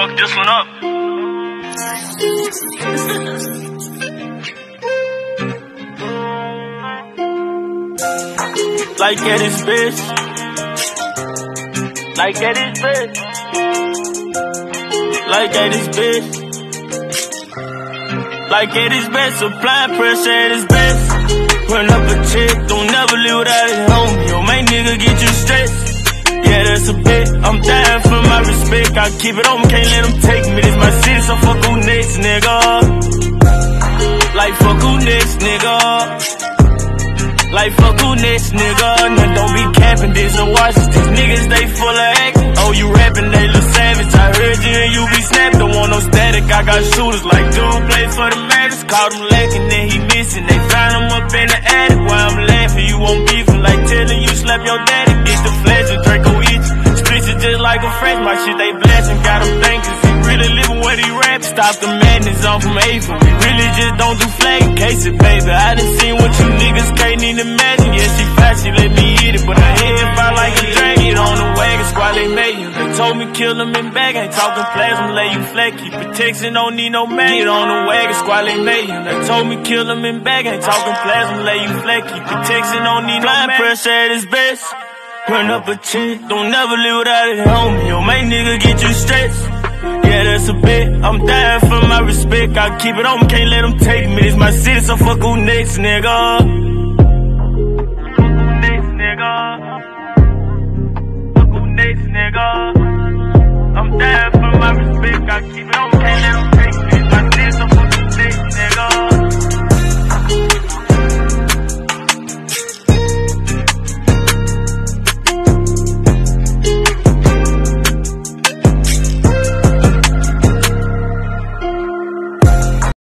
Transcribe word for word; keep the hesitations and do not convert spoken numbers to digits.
fuck this one up. Like at his bitch. Like at his bitch. Like at his bitch. Like at his best, applying pressure at his best. Run up a check, don't never live without his homie. Yo, my nigga get you stressed. Yeah, that's a bet. I'm dying for my respect. I keep it on, can't let them take me. This my city, so fuck who next, nigga. Like fuck who next, nigga. Like fuck who next, nigga. Nah, don't be capping this and watch this. These niggas, they full of action. Oh, you rapping, they look savage. I heard you and you be snapped. Don't want no static. I got shooters like dude play for the Mavericks. Caught him lacking, then he missing. They found him up in the attic. Why I'm laughing, you won't beefing. Like telling you slap your daddy. Get the flash and Draco eat you. Streets are just like a fresh. My shit, they blasting. Got him thinking. He really living what he rap. Stop the madness, I'm from April. We really just don't do flag case it, baby. I done seen what you niggas can't even imagine. Yeah, she fast, she let me eat it. But her head fire like a dragon. Get on the wagon, squad, they made you. They told me kill them in bag. Ain't talking plasma, lay you flat. Keep protection, don't need no mag. Get on the wagon, squad, they made you. They told me kill them in bag. Ain't talking plasma, lay you flat. Keep protection, don't need no mag. Pressure at his best. Run up a check, don't never live without it, homie. Yo, my nigga get you stressed. Yeah, that's a bet. I'm dying for my respect. I keep it on, can't let them take me. This my city, so fuck who next, nigga. Fuck who next, nigga. Fuck who next, nigga.